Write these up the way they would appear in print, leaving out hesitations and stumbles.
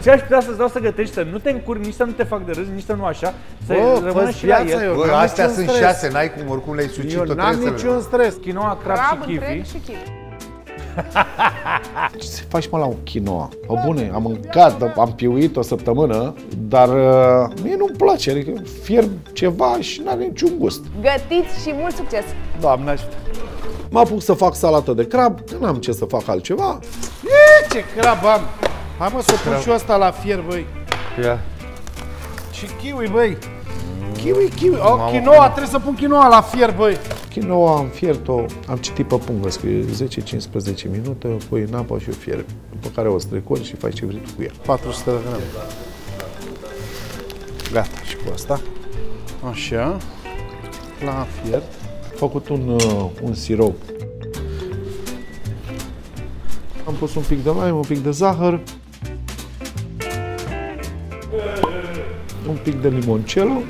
ce aș putea să-ți dau să gătești, să nu te încurci, nici să nu te fac de râs, nici să nu așa, să rămână și la el. Bă, astea sunt 6, n-ai cum, oricum le-ai sucit tot. Eu n-am niciun stres. Quinoa, crab și kiwi. Ce să faci, mă, la o quinoa? O bune, am mâncat, am piuit o săptămână, dar mie nu-mi place, adică fierb ceva și n-are niciun gust. Gătiți și mult succes! Doamne ajută! Mă apuc să fac salată de crab, că n-am ce să fac altceva. Ce crab am! Hai mă să pun și ăsta la fier, băi. Ia. Și kiwi, băi. Kiwi. O, quinoa, trebuie să pun quinoa la fier, băi. Quinoa am fiert-o, am citit pe pungă, scrie 10-15 minute, o pui în apă și o fierbi. După care o strecori și faci ce vrei tu cu ea. 400 de grame. Gata, și cu asta. Așa. La fiert. Făcut un sirop. Am pus un pic de lime, un pic de zahăr, un pic de limoncello.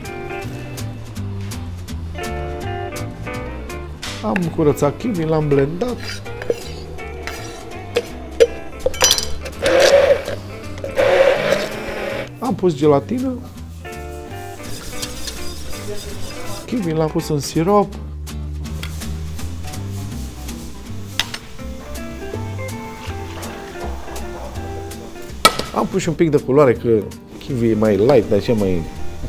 Am curățat kiwi, l-am blendat. Am pus gelatină. Kiwi l-am pus în sirop. Am pus și un pic de culoare, că kiwi e mai light, de aceea mai...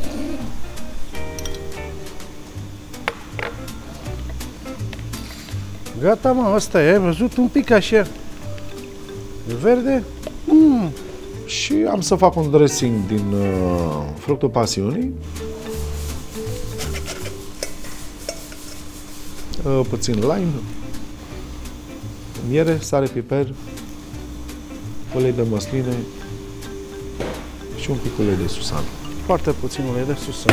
Gata, mă, ăsta e, ai văzut un pic așa. E verde? Și am să fac un dressing din fructul pasiunii. Puțin lime, miere, sare, piper, ulei de măsline și un pic ulei de susan. Foarte puțin ulei de susan.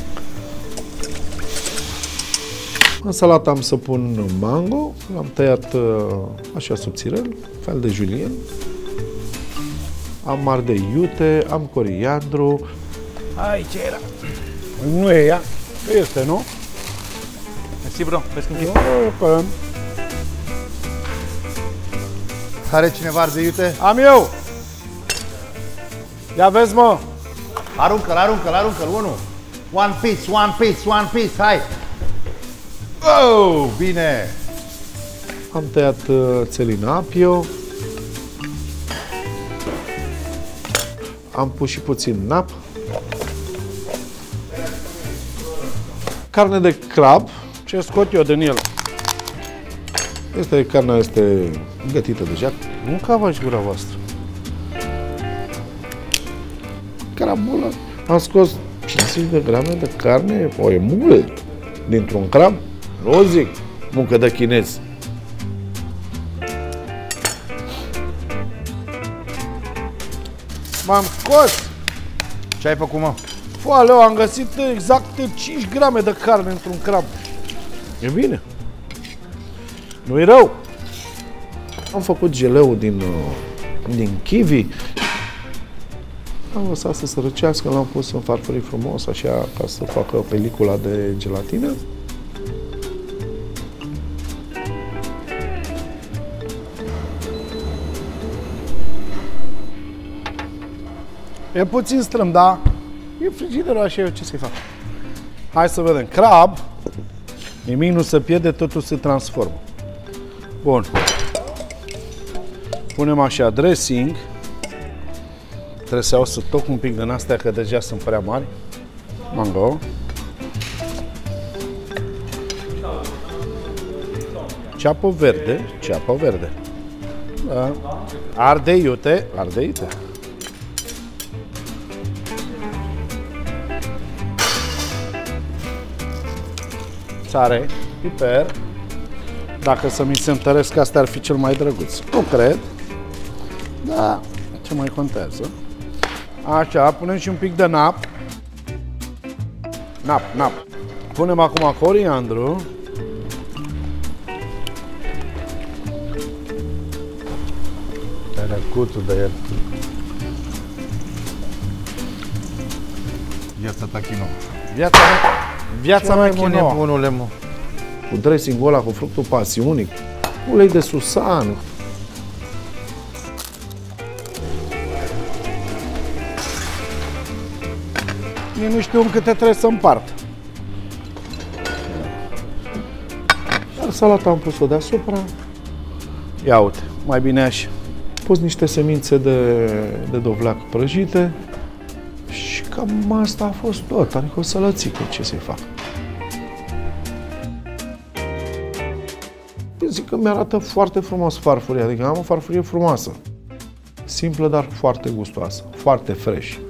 În salată am să pun mango, l-am tăiat așa subțirel, fel de julien. Am ardei iute, am coriandru. Ai, ce era? Nu e ea. Este, nu? Mersi, bro. Vezi când Are cineva ardei iute? Am eu! Ia vezi, mă! Aruncă-l, unul! One piece, hai! Oh, bine! Am tăiat țelina apio. Am pus și puțin nap. Carne de crab. Ce scot eu din el? Carnea este gătită deja. Nu cavaci gura voastră. Crabul am scos 50 de grame de carne, o e mult, dintr-un crab. Nu zic muncă de chinez. M-am scos! Ce ai făcut, mă? Foaleu, am găsit exact 5 grame de carne într-un crab. E bine. Nu-i rău. Am făcut geleu din kiwi. Am lăsat să se răcească, l-am pus în farfurii frumos, așa, ca să facă pelicula de gelatină. E puțin strâm, da? E frigiderul așa, eu ce să-i fac? Hai să vedem. Crab, nimic nu se pierde, totul se transformă. Bun. Punem așa dressing. Trebuie să iau să toc un pic din astea, că deja sunt prea mari. Mango. Ceapă verde. Da. Ardei iute. Sare, piper. Dacă să mi se întăresc, astea ar fi cel mai drăguț. Nu cred. Da, ce mai contează? Așa, punem și un pic de nap. Nap. Punem acum coriandru. Tărăcutul de el. Viața ta quinoa. Viața mea quinoa. Bunule, mă. Cu dressing-ul ăla, cu fructul pasiunii, ulei de susan. nici nu știu câte trebuie să împart. Iar salata am pus-o deasupra. Ia uite, mai bine așa. Pus niște semințe de dovleac prăjite. Și cam asta a fost tot. Adică o sălățică, ce să-i fac. Eu zic că mi-arată foarte frumos farfuria. Adică am o farfurie frumoasă. Simplă, dar foarte gustoasă. Foarte fresh.